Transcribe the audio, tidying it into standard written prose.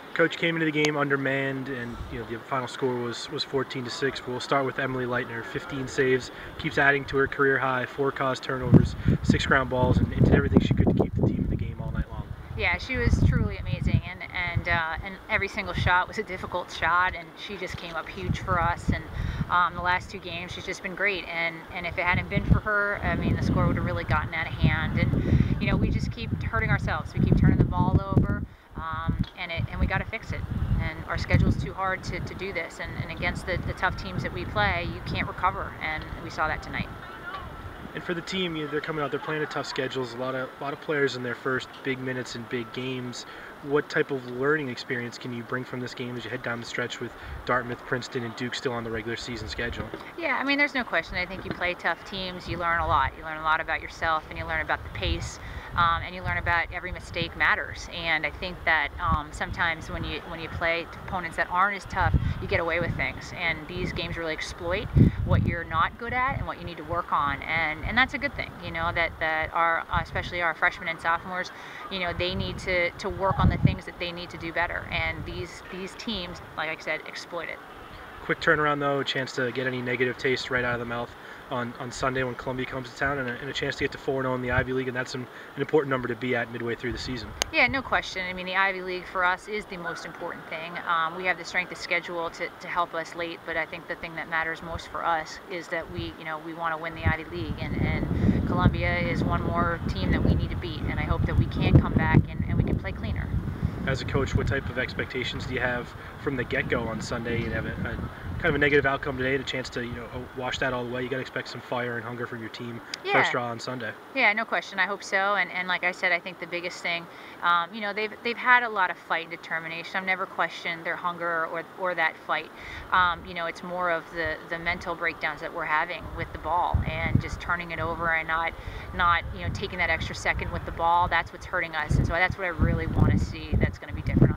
Coach came into the game undermanned, and the final score was 14-6. But we'll start with Emily Leitner. 15 saves, keeps adding to her career high. 4 caused turnovers, 6 ground balls, and did everything she could to keep the team in the game all night long. Yeah, she was truly amazing, and every single shot was a difficult shot, and she just came up huge for us. And the last 2 games, she's just been great. And if it hadn't been for her, I mean, the score would have really gotten out of hand. And we just keep hurting ourselves. We keep turning the ball over. And we got to fix it. And our schedule's too hard to do this. And against the tough teams that we play, you can't recover. And we saw that tonight. And for the team, they're coming out. They're playing a tough schedules. A lot of players in their first big minutes in big games. What type of learning experience can you bring from this game as you head down the stretch with Dartmouth, Princeton, and Duke still on the regular season schedule? Yeah, I mean, there's no question. I think you play tough teams, you learn a lot. You learn a lot about yourself, and you learn about the pace. And you learn about every mistake matters. And I think that sometimes when you play opponents that aren't as tough, you get away with things. And these games really exploit what you're not good at and what you need to work on. And that's a good thing. That our especially our freshmen and sophomores, they need to work on the things that they need to do better. And these teams, like I said, exploit it. Quick turnaround though, a chance to get any negative taste right out of the mouth on Sunday when Columbia comes to town, and a chance to get to 4-0 in the Ivy League, and that's an important number to be at midway through the season. Yeah, no question. I mean, the Ivy League for us is the most important thing. We have the strength of schedule to help us late, but I think the thing that matters most for us is that we want to win the Ivy League, and Columbia is one more team that we need to beat, and I hope that we can come back and we can play cleaner. As a coach, what type of expectations do you have from the get-go on Sunday? You have a kind of a negative outcome today, a chance to wash that all the way. You got to expect some fire and hunger from your team. Yeah. First draw on Sunday. Yeah, no question. I hope so. And like I said, I think the biggest thing, they've had a lot of fight and determination. I've never questioned their hunger or that fight. It's more of the mental breakdowns that we're having with the ball and just turning it over and not taking that extra second with the ball. That's what's hurting us. And so that's what I really want to see. That's going to be different.